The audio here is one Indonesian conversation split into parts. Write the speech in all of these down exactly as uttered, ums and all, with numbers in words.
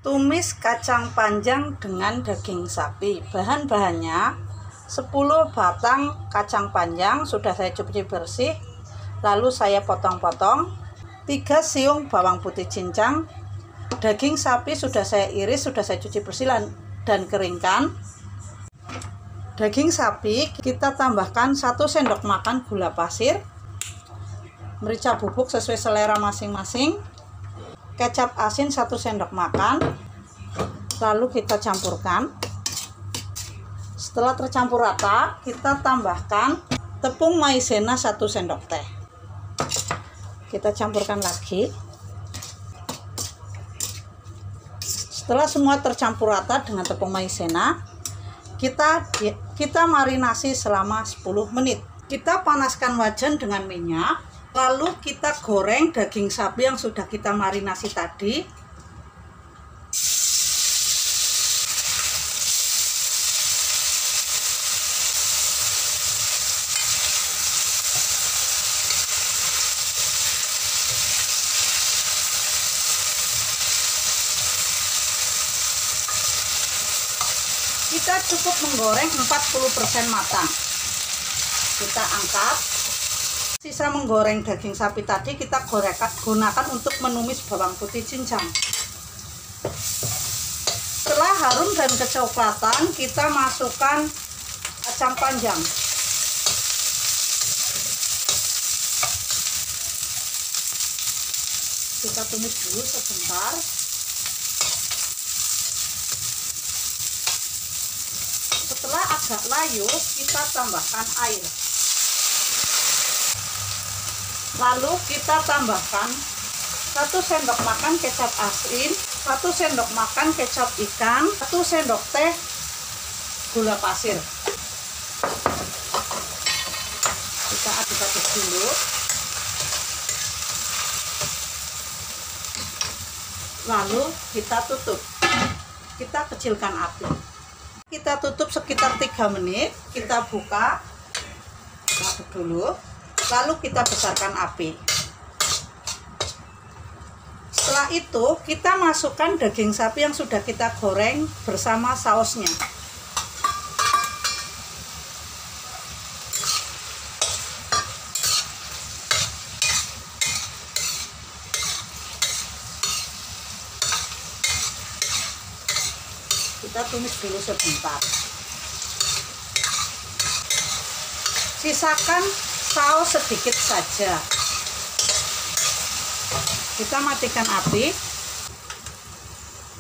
Tumis kacang panjang dengan daging sapi. Bahan-bahannya sepuluh batang kacang panjang sudah saya cuci bersih, lalu saya potong-potong. Tiga siung bawang putih cincang. Daging sapi sudah saya iris, sudah saya cuci bersih dan keringkan. Daging sapi kita tambahkan satu sendok makan gula pasir, merica bubuk sesuai selera masing-masing, kecap asin satu sendok makan, lalu kita campurkan. Setelah tercampur rata, kita tambahkan tepung maizena satu sendok teh. Kita campurkan lagi. Setelah semua tercampur rata dengan tepung maizena, kita kita marinasi selama sepuluh menit. Kita panaskan wajan dengan minyak. Lalu kita goreng daging sapi yang sudah kita marinasi tadi. Kita cukup menggoreng empat puluh persen matang. Kita angkat. Sisa menggoreng daging sapi tadi kita gorekan, gunakan untuk menumis bawang putih cincang. Setelah harum dan kecoklatan, kita masukkan kacang panjang. Kita tumis dulu sebentar. Setelah agak layu, kita tambahkan air. Lalu kita tambahkan satu sendok makan kecap asin, satu sendok makan kecap ikan, satu sendok teh gula pasir. Kita aduk-aduk dulu. Lalu kita tutup. Kita kecilkan api. Kita tutup sekitar tiga menit. Kita buka. Aduk dulu. Lalu kita besarkan api. Setelah itu kita masukkan daging sapi yang sudah kita goreng bersama sausnya. Kita tumis dulu sebentar. Sisakan saus sedikit saja. Kita matikan api.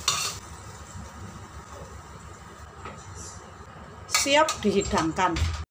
Siap dihidangkan.